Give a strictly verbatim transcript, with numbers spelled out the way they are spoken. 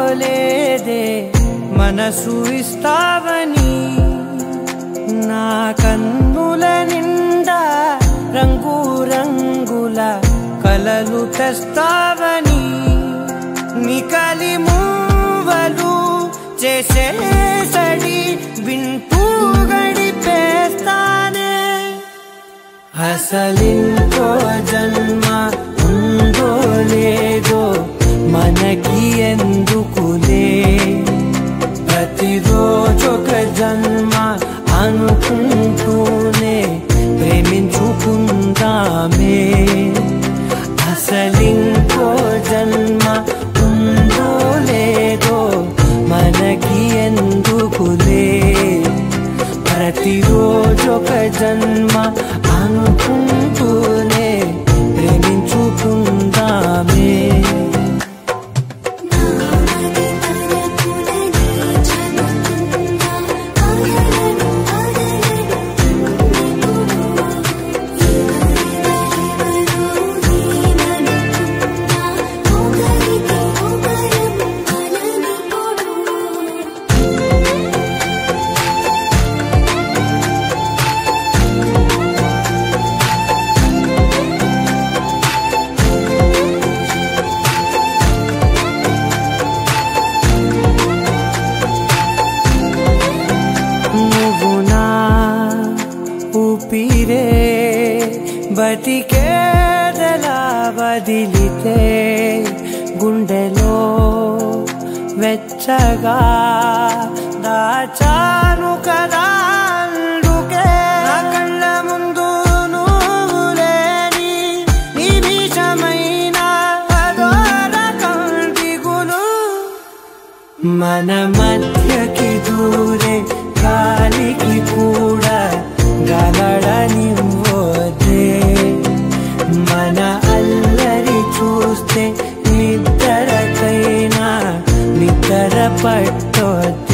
అనుకోలేదే మనసు ఇస్తావని నా కన్నుల నిండా రంగు రంగుల కలలు తెస్తావని నికలి మూవలు చేసేసడి వింటూ గడిపేస్తానే అసలింకో జన్మ ఉందో లేదో మనకి ఎందుకులే ప్రతిరోజొక జన్మ అనుకుంటూనే ప్రేమించుకుందామే అసలింకో జన్మ ఉందో లేదో మనకి ఎందుకులే ప్రతిరోజొక జన్మ అనుకుంటూనే ప్రేమించుకుందామే ఊపిరే బతికేదలా వదిలితే గుండెలో వెచ్చగా దాచాను కదా అందుకే నా కళ్ళ ముందు నువ్వు లేని నిమిషమైన అదోరకం దిగులు మన మధ్యకి దూరే గాలికి కూడా గలడనివ్వదే మన అల్లరి చూస్తే నిద్రకైనా నిద్ర పట్టొద్దే